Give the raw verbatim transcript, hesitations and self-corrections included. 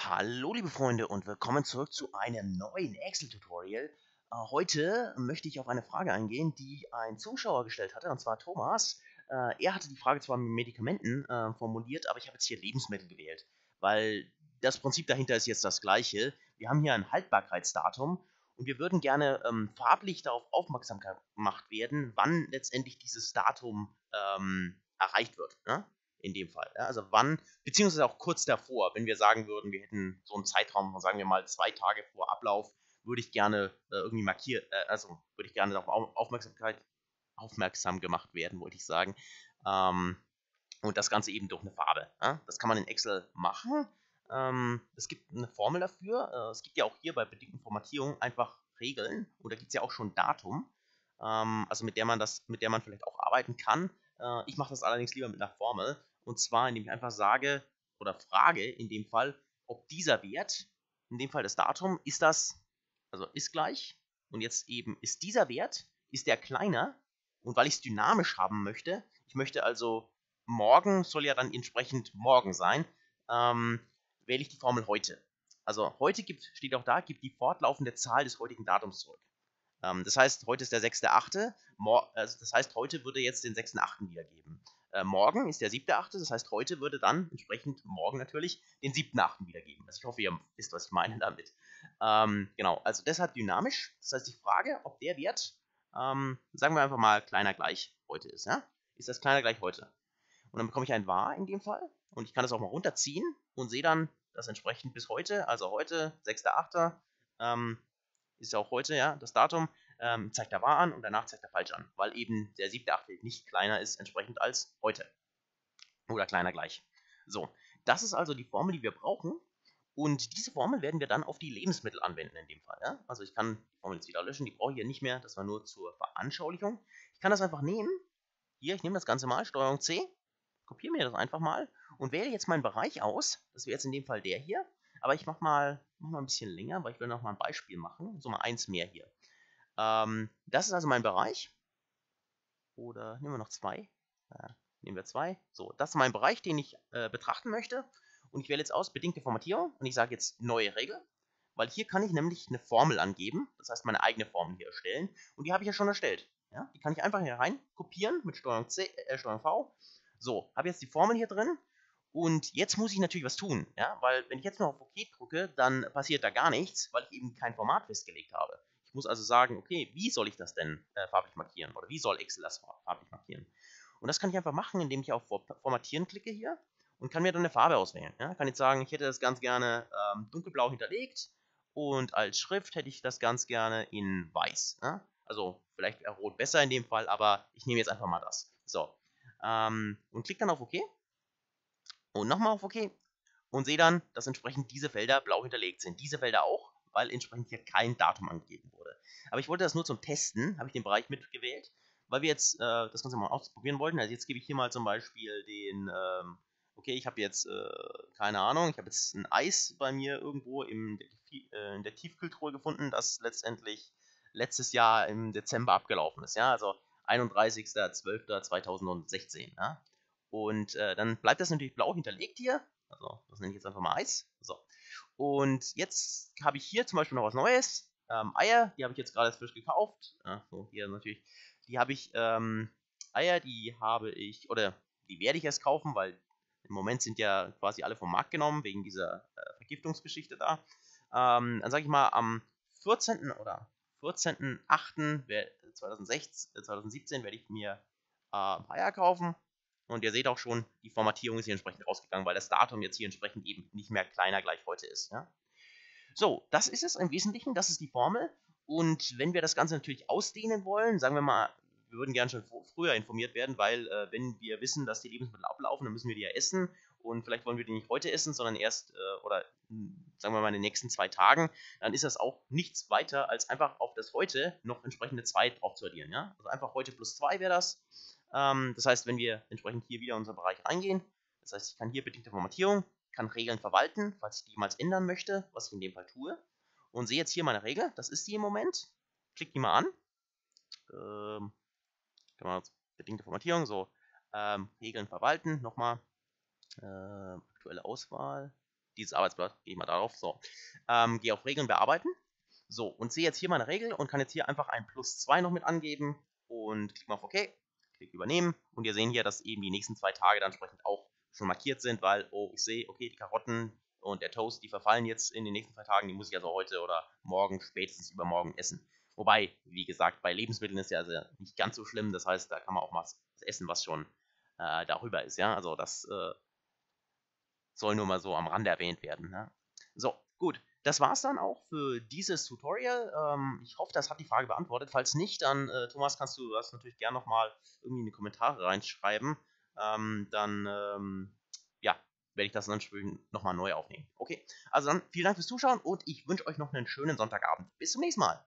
Hallo liebe Freunde und willkommen zurück zu einem neuen Excel-Tutorial. Äh, heute möchte ich auf eine Frage eingehen, die ein Zuschauer gestellt hatte, und zwar Thomas. Äh, er hatte die Frage zwar mit Medikamenten äh, formuliert, aber ich habe jetzt hier Lebensmittel gewählt, weil das Prinzip dahinter ist jetzt das gleiche. Wir haben hier ein Haltbarkeitsdatum und wir würden gerne ähm, farblich darauf aufmerksam gemacht werden, wann letztendlich dieses Datum ähm, erreicht wird, ne? In dem Fall. Ja? Also wann, beziehungsweise auch kurz davor, wenn wir sagen würden, wir hätten so einen Zeitraum von, sagen wir mal, zwei Tage vor Ablauf, würde ich gerne äh, irgendwie markieren, äh, also würde ich gerne darauf Aufmerksamkeit, aufmerksam gemacht werden, wollte ich sagen. Ähm, und das Ganze eben durch eine Farbe. Ja? Das kann man in Excel machen. Ähm, es gibt eine Formel dafür. Äh, es gibt ja auch hier bei bedingten Formatierungen einfach Regeln. Und da gibt es ja auch schon ein Datum, ähm, also mit der man das, mit der man vielleicht auch arbeiten kann. Äh, ich mache das allerdings lieber mit einer Formel. Und zwar, indem ich einfach sage oder frage in dem Fall, ob dieser Wert, in dem Fall das Datum, ist das, also ist gleich. Und jetzt eben ist dieser Wert, ist der kleiner. Und weil ich es dynamisch haben möchte, ich möchte also morgen soll ja dann entsprechend morgen sein, ähm, wähle ich die Formel heute. Also heute gibt, steht auch da, gibt die fortlaufende Zahl des heutigen Datums zurück. Ähm, das heißt, heute ist der sechste achte. Also das heißt, heute würde jetzt den sechsten achten wiedergeben. Äh, morgen ist der siebte achte. Das heißt, heute würde dann entsprechend morgen natürlich den siebten achten wiedergeben. Also ich hoffe, ihr wisst, was ich meine damit. Ähm, genau, also deshalb dynamisch. Das heißt, ich frage, ob der Wert, ähm, sagen wir einfach mal, kleiner gleich heute ist. Ja? Ist das kleiner gleich heute? Und dann bekomme ich ein var in dem Fall. Und ich kann das auch mal runterziehen und sehe dann das entsprechend bis heute, also heute, sechster achte Ähm, ist ja auch heute, ja, das Datum, ähm, zeigt er wahr an und danach zeigt er falsch an, weil eben der siebte achte nicht kleiner ist entsprechend als heute. Oder kleiner gleich. So, das ist also die Formel, die wir brauchen. Und diese Formel werden wir dann auf die Lebensmittel anwenden in dem Fall. Ja? Also ich kann die Formel jetzt wieder löschen, die brauche ich hier nicht mehr, das war nur zur Veranschaulichung. Ich kann das einfach nehmen. Hier, ich nehme das Ganze mal, Steuerung C, kopiere mir das einfach mal und wähle jetzt meinen Bereich aus. Das wäre jetzt in dem Fall der hier. Aber ich mache mal, mach mal ein bisschen länger, weil ich will noch mal ein Beispiel machen. So mal eins mehr hier. Ähm, das ist also mein Bereich. Oder nehmen wir noch zwei. Äh, nehmen wir zwei. So, das ist mein Bereich, den ich äh, betrachten möchte. Und ich wähle jetzt aus bedingte Formatierung und ich sage jetzt neue Regel. Weil hier kann ich nämlich eine Formel angeben. Das heißt, meine eigene Formel hier erstellen. Und die habe ich ja schon erstellt. Ja? Die kann ich einfach hier rein kopieren mit Steuerung C, äh, Steuerung V. So, habe jetzt die Formel hier drin. Und jetzt muss ich natürlich was tun, ja, weil wenn ich jetzt nur auf OK drücke, dann passiert da gar nichts, weil ich eben kein Format festgelegt habe. Ich muss also sagen, okay, wie soll ich das denn äh, farblich markieren? Oder wie soll Excel das farblich markieren? Und das kann ich einfach machen, indem ich auf Formatieren klicke hier und kann mir dann eine Farbe auswählen. Ja? Kann jetzt sagen, ich hätte das ganz gerne ähm, dunkelblau hinterlegt und als Schrift hätte ich das ganz gerne in weiß. Ja? Also vielleicht wäre rot besser in dem Fall, aber ich nehme jetzt einfach mal das. So. Ähm, und klicke dann auf OK und nochmal auf OK und sehe dann, dass entsprechend diese Felder blau hinterlegt sind. Diese Felder auch, weil entsprechend hier kein Datum angegeben wurde. Aber ich wollte das nur zum Testen, habe ich den Bereich mitgewählt, weil wir jetzt äh, das Ganze mal ausprobieren wollten. Also jetzt gebe ich hier mal zum Beispiel den, ähm, okay, ich habe jetzt, äh, keine Ahnung, ich habe jetzt ein Eis bei mir irgendwo im, äh, in der Tiefkühltruhe gefunden, das letztendlich letztes Jahr im Dezember abgelaufen ist. Ja, also einunddreißigster zwölfter zweitausendsechzehn. Ja? Und äh, dann bleibt das natürlich blau hinterlegt hier. Also, das nenne ich jetzt einfach mal Eis. So. Und jetzt habe ich hier zum Beispiel noch was Neues. Ähm, Eier, die habe ich jetzt gerade frisch gekauft. Ja, so, hier natürlich. Die habe ich, ähm, Eier, die habe ich, oder die werde ich erst kaufen, weil im Moment sind ja quasi alle vom Markt genommen, wegen dieser äh, Vergiftungsgeschichte da. Ähm, dann sage ich mal, am vierzehnten oder vierzehnten achten zweitausendsechzehn, zweitausendsiebzehn werde ich mir äh, ein paar Eier kaufen. Und ihr seht auch schon, die Formatierung ist hier entsprechend rausgegangen, weil das Datum jetzt hier entsprechend eben nicht mehr kleiner gleich heute ist. Ja? So, das ist es im Wesentlichen, das ist die Formel. Und wenn wir das Ganze natürlich ausdehnen wollen, sagen wir mal, wir würden gerne schon früher informiert werden, weil äh, wenn wir wissen, dass die Lebensmittel ablaufen, dann müssen wir die ja essen. Und vielleicht wollen wir die nicht heute essen, sondern erst äh, oder mh, sagen wir mal in den nächsten zwei Tagen, dann ist das auch nichts weiter, als einfach auf das heute noch entsprechende zwei drauf zu addieren. Ja? Also einfach heute plus zwei wäre das. Ähm, das heißt, wenn wir entsprechend hier wieder in unseren Bereich reingehen, das heißt, ich kann hier bedingte Formatierung, kann Regeln verwalten, falls ich die jemals ändern möchte, was ich in dem Fall tue. Und sehe jetzt hier meine Regel, das ist die im Moment. Klick die mal an. Ähm, kann man bedingte Formatierung, so ähm, Regeln verwalten, nochmal äh, aktuelle Auswahl. dieses Arbeitsblatt, gehe ich mal darauf, so. Ähm, gehe auf Regeln bearbeiten. So, und sehe jetzt hier meine Regel und kann jetzt hier einfach ein plus zwei noch mit angeben und klicke mal auf OK, klicke übernehmen und wir sehen hier, dass eben die nächsten zwei Tage dann entsprechend auch schon markiert sind, weil, oh, ich sehe, okay, die Karotten und der Toast, die verfallen jetzt in den nächsten zwei Tagen, die muss ich also heute oder morgen, spätestens übermorgen essen. Wobei, wie gesagt, bei Lebensmitteln ist ja also nicht ganz so schlimm, das heißt, da kann man auch mal was essen, was schon äh, darüber ist, ja, also das äh, soll nur mal so am Rande erwähnt werden. Ne? So, gut. Das war's dann auch für dieses Tutorial. Ähm, ich hoffe, das hat die Frage beantwortet. Falls nicht, dann, äh, Thomas, kannst du das natürlich gerne nochmal irgendwie in die Kommentare reinschreiben. Ähm, dann, ähm, ja, werde ich das dann nochmal neu aufnehmen. Okay, also dann vielen Dank fürs Zuschauen und ich wünsche euch noch einen schönen Sonntagabend. Bis zum nächsten Mal.